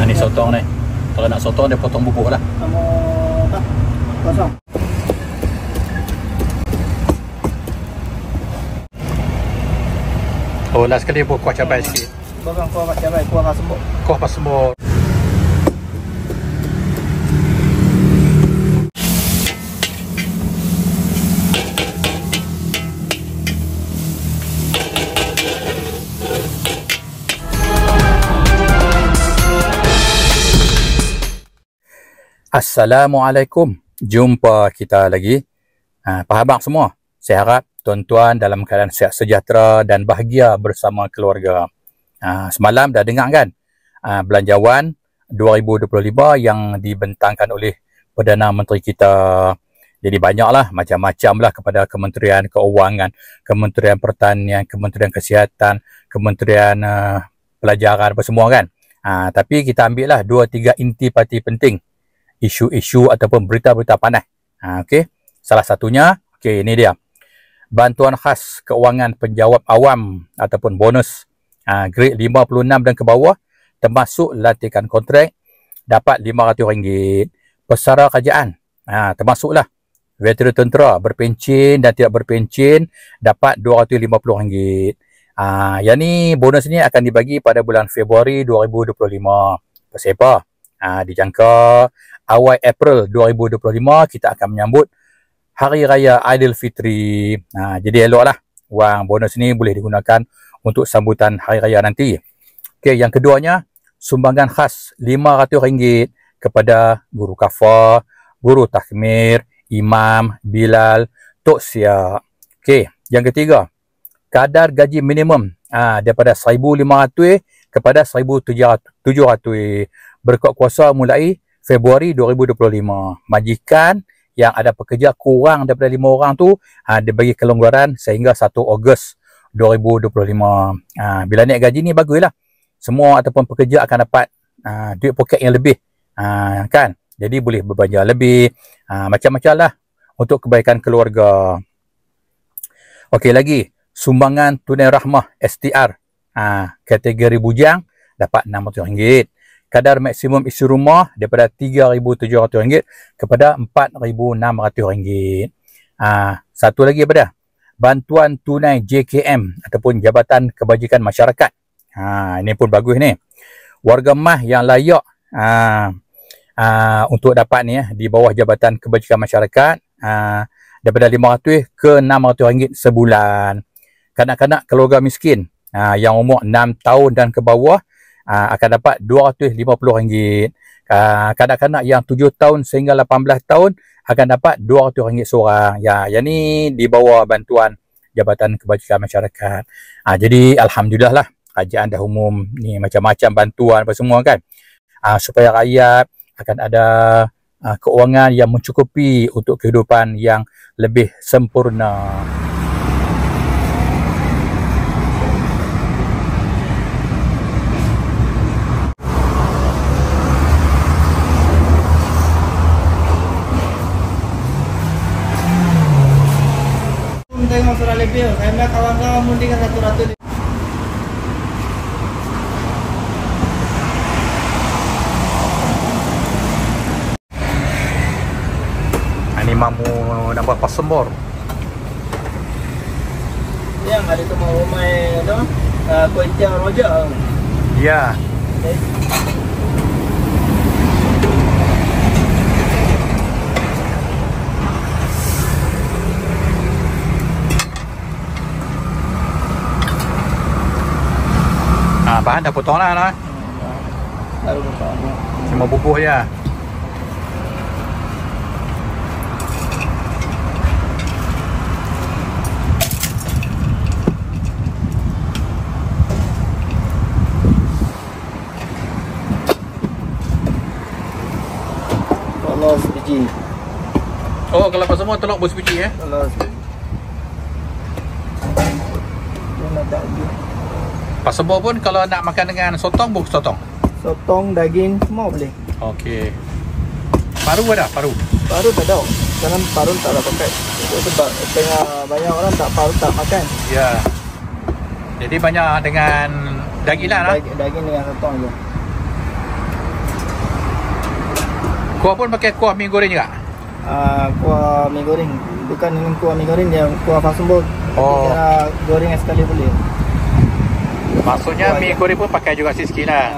Ni sotong ni. Kalau nak sotong dia potong bubuk lah. Kamu tak kosong. Oh, last sekali buat kuah cabai sikit. Bakang kuah cabai, kuah khas sembuk. Kuah pas semua. Assalamualaikum. Jumpa kita lagi. Apa khabar semua? Saya harap tuan-tuan dalam keadaan sihat sejahtera dan bahagia bersama keluarga. Semalam dah dengar kan belanjawan 2025 yang dibentangkan oleh Perdana Menteri kita. Jadi banyaklah, macam-macam lah kepada Kementerian Keuangan, Kementerian Pertanian, Kementerian Kesihatan, Kementerian Pelajaran apa semua kan. Tapi kita ambil lah 2-3 intipati penting. Isu-isu ataupun berita-berita panas. Okey. Salah satunya, okey, ini dia. Bantuan khas keuangan penjawat awam ataupun bonus grade 56 dan ke bawah termasuk latihan kontrak dapat RM500. Pesara kerajaan termasuklah veteran tentera berpencen dan tidak berpencen dapat RM250. Yang ni bonus ni akan dibagi pada bulan Februari 2025. Pasal apa? Dijangka awal April 2025 kita akan menyambut Hari Raya Aidilfitri. Jadi eloklah wang bonus ni boleh digunakan untuk sambutan Hari Raya nanti. Okey, yang keduanya sumbangan khas RM500 kepada guru kafar, guru takmir, imam, bilal, tok sia. Okey, yang ketiga kadar gaji minimum daripada RM1,500 kepada RM1,700 berkuat kuasa mulai Februari 2025. Majikan yang ada pekerja kurang daripada 5 orang tu dia bagi kelonggaran sehingga 1 Ogos 2025. Bila naik gaji ni baguslah. Semua ataupun pekerja akan dapat duit poket yang lebih. Kan? Jadi boleh berbelanja lebih. Macam-macam lah untuk kebaikan keluarga. Okey, lagi sumbangan tunai rahmah STR kategori bujang dapat RM600. Kadar maksimum isi rumah daripada RM3,700 kepada RM4,600. Satu lagi apa dah? Bantuan tunai JKM ataupun Jabatan Kebajikan Masyarakat. Ini pun bagus ni. Warga mah yang layak untuk dapat ni di bawah Jabatan Kebajikan Masyarakat daripada RM500 ke RM600 sebulan. Kanak-kanak keluarga miskin yang umur 6 tahun dan ke bawah akan dapat RM250. Kanak-kanak yang 7 tahun sehingga 18 tahun akan dapat RM200 seorang. Yang ni di bawah bantuan Jabatan Kebajikan Masyarakat. Jadi alhamdulillah lah kerajaan dah umum ni macam-macam bantuan apa semua kan. Supaya rakyat akan ada keuangan yang mencukupi untuk kehidupan yang lebih sempurna. Tengok surah lebih, karena kawan-kawan mendingan ratu-ratu ni. Ini mamu nak buat pasembor. Yang ada tu mau rumah tu, kuih tiang rojak. Ya. Bahan dah potong lah no? Baru potong. Cuma bubuh je. Kalau sebiji. Oh, kalau apa semua telur bersebiji Kalau sebiji. Dia nak daging. Pasembor pun kalau nak makan dengan sotong, bukan sotong. Sotong, daging, semua boleh. Okey. Paru ada? Paru tak ada. Karena paru tak ada pakai. Itu sebab tengah banyak orang tak paru tak makan. Ya. Jadi banyak dengan daging lah. Daging dengan sotong je. Kuah pun pakai kuah mie goreng juga? Kuah mie goreng. Bukan dengan kuah mie goreng, dia kuah pasumbo. Oh. Kira goreng sekali boleh. Maksudnya mie goreng pun pakai juga sikit lah.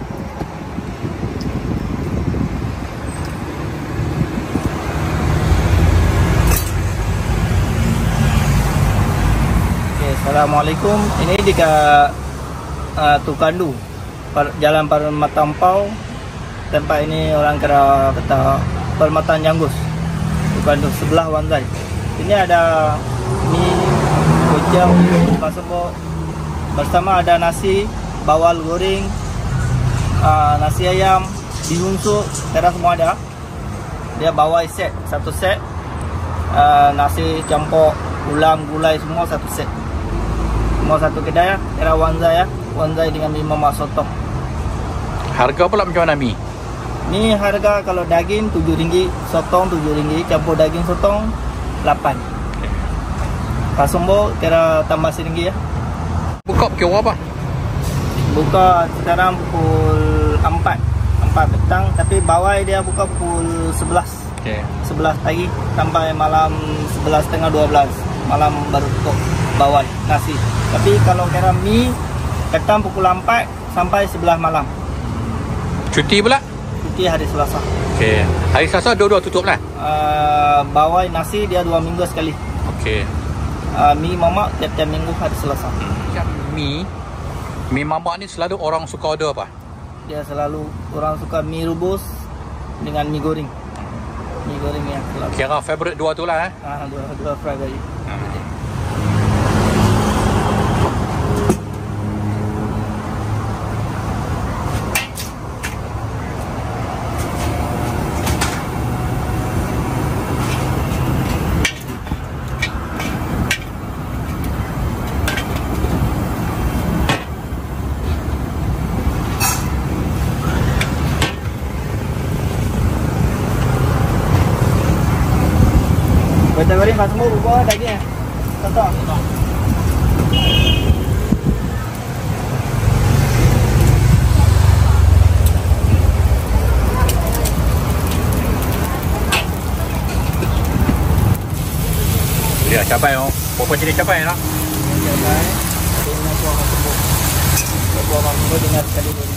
Assalamualaikum. Ini di Tukandu, Jalan Permatampau. Tempat ini orang kira kata Permatan Janggus, Tukandu, sebelah Wanzai. Ini ada mie kocang, pasumbo, bersama ada nasi, bawal goreng, nasi ayam, bihunsu, kira semua ada. Dia bawa set, satu set, nasi campur ulam, gulai semua satu set. Semua satu kedai ya, era Wanzai ya. Wanzai dengan mie mamak sotong. Harga pula macam mana mie? Mie harga kalau daging RM7, sotong RM7, campur daging sotong 8. Pasumbo kira tambah RM1 ya. Buka pukul apa? Buka sekarang pukul 4 petang, tapi bawah dia buka pukul 11. Okay. 11 pagi sampai malam 11.30 12 malam baru tutup bawah nasi. Tapi kalau kira mie petang pukul 4 sampai 11 malam. Cuti pula? Cuti hari Selasa. Okey. Hari Selasa dua-dua tutup lah. Bawah nasi dia 2 minggu sekali. Okey. Mie mamak tiap-tiap minggu hari Selasa. Macam mie mamak ni selalu orang suka order apa? Dia selalu orang suka mie rebus dengan mie goreng. Mie goreng yang selalu. Kira favorite dua tu lah. Dua fry tadi. Kita goreng pasumbo buka daging. Sotong. Dia cabai oh. Berapa jenis cabai nak? Cabai. Dengan kuah pasumbo. Kuah pasumbo dengan sekali goreng.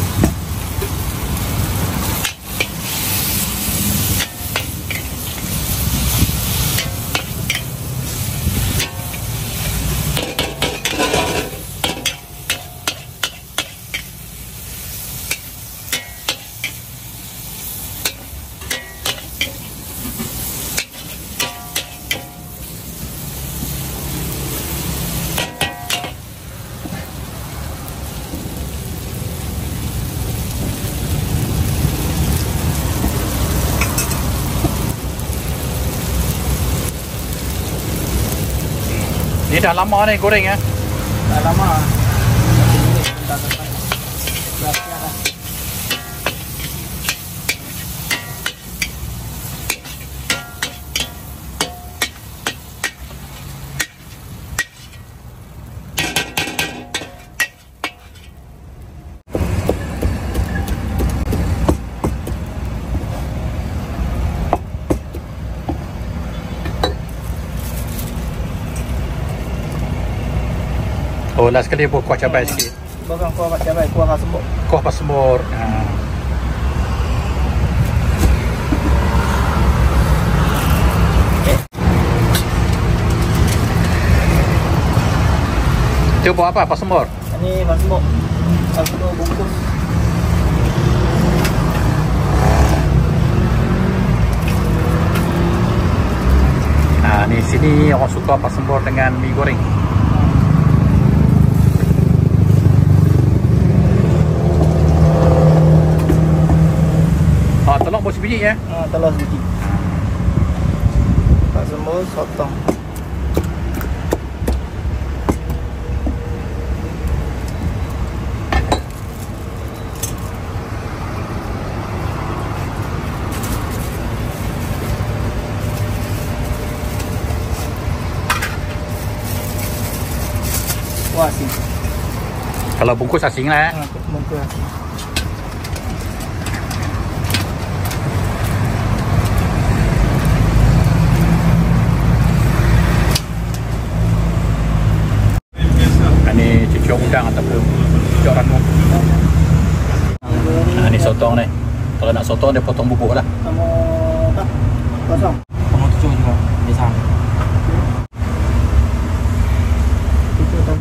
Ni dah lama ni goreng ya? Dah lama. Ini dah sampai. Dah siap dah. Oh, last sekali buat kuah cabai sikit. Bukan kuah cabai, kuah pasumbo. Kuah pasumbo. Itu buat apa pasumbo? Ini pasumbo. Pasumbo bungkus. Nah, ni sini orang suka pasumbo dengan mie goreng. Telur bos biji ya? Telur biji. Pasumbo sotong. Wah, asing. Kalau bungkus asing lah. Bungkus asing. sotong ni. Kalau nak sotong dia potong bubuk lah. Kamu tak kosong. Kamu tujuh juga di sana. Itu tak.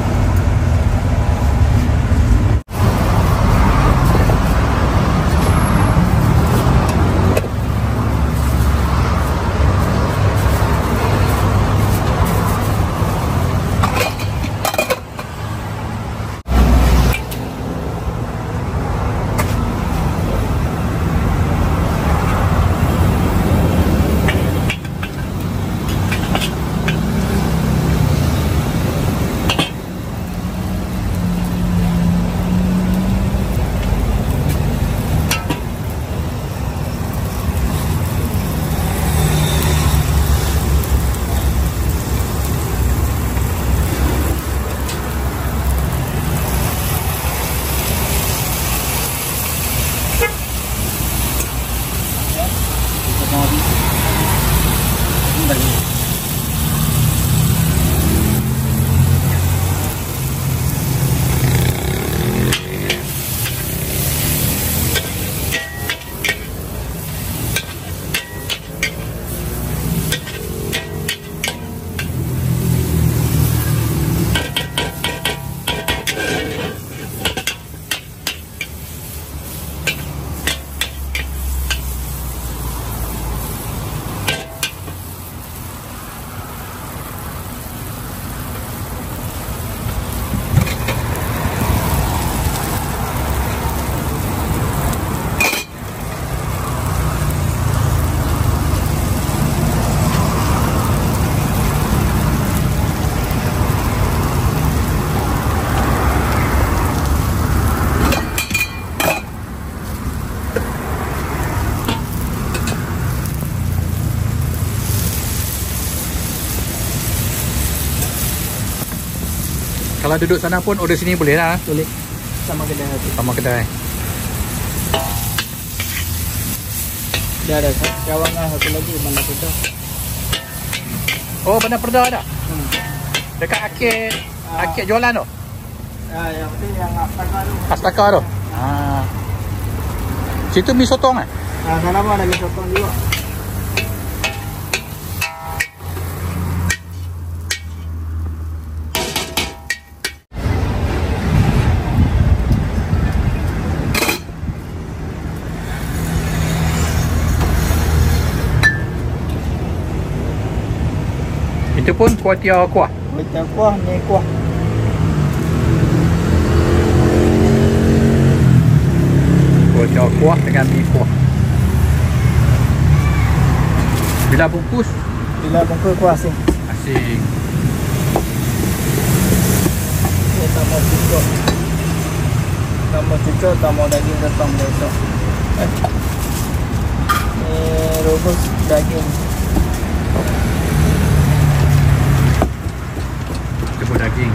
Kalau duduk sana pun order sini boleh lah. Boleh. Sama kedai tu. Sama kedai. Dia ada cawangan satu lagi mana tu. Oh, Bandar Perda ada? Dekat akhir akhir jualan tu? Yang penting yang Astaka tu. Astaka tu? Situ mi sotong kan? Sana pun ada mi sotong juga. Itu pun kuah tiaw kuah. Kuah kuah ni kuah. Kuah tiaw kuah dengan mi kuah. Bila bungkus? Bila bungkus kuah asing. Asing. Ini tambah cucuk. Tambah cucuk, tambah daging kentang besok. Ini rebus daging. Rebus daging.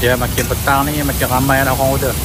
Ya makin petang ni makin ramai nak orang order.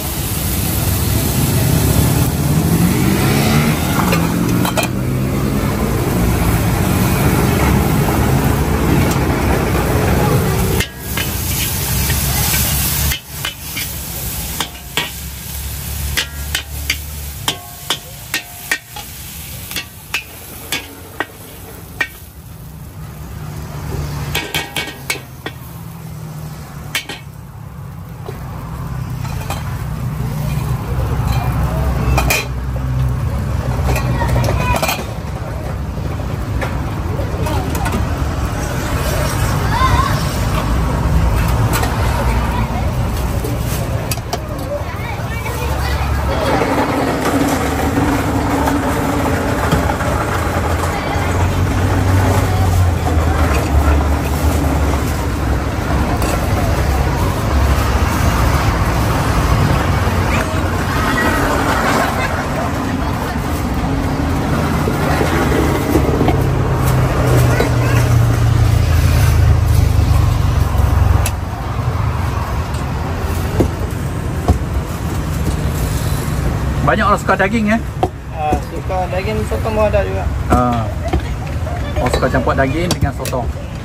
Banyak orang suka daging Suka daging sotong pun ada juga. Orang suka campur daging dengan sotong.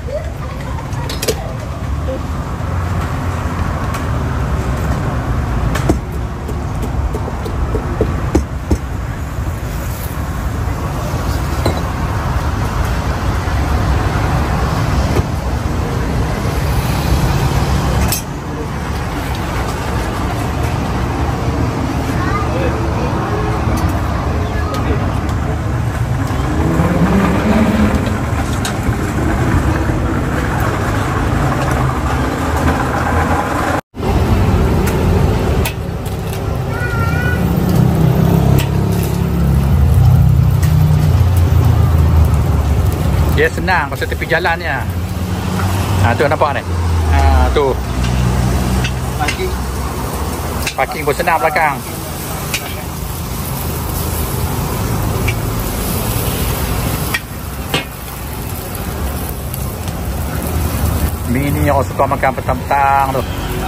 Dia senang pasal tepi jalan ni. Tu nampak ni. Tu. Parking pun senang belakang. Mi ni orang suka makan petang-petang tu.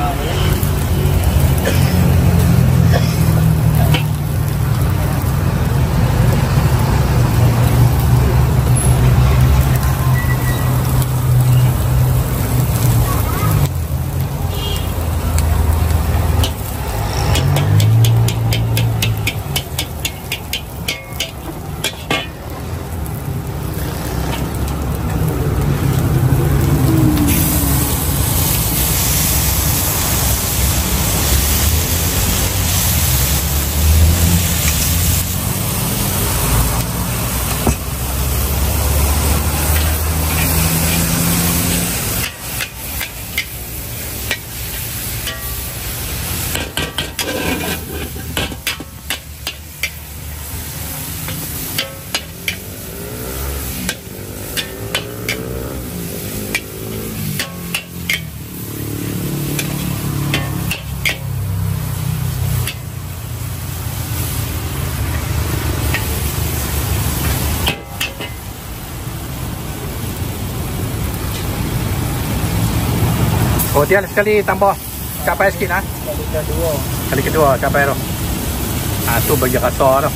Oh, dia sekali tambah capai sikit lah. Kali kedua capai tu. Tu bagi rasa tu.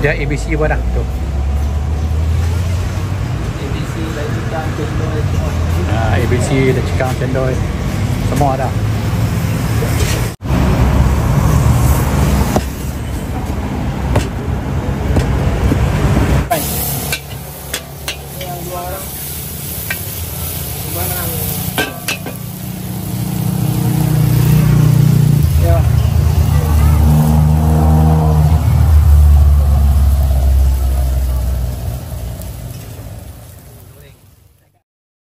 Dia ABC pun dah tu. ABC lagi ikan cendol semua. ABC, the chicken cendol, semua dah. Yang dua orang. Mana?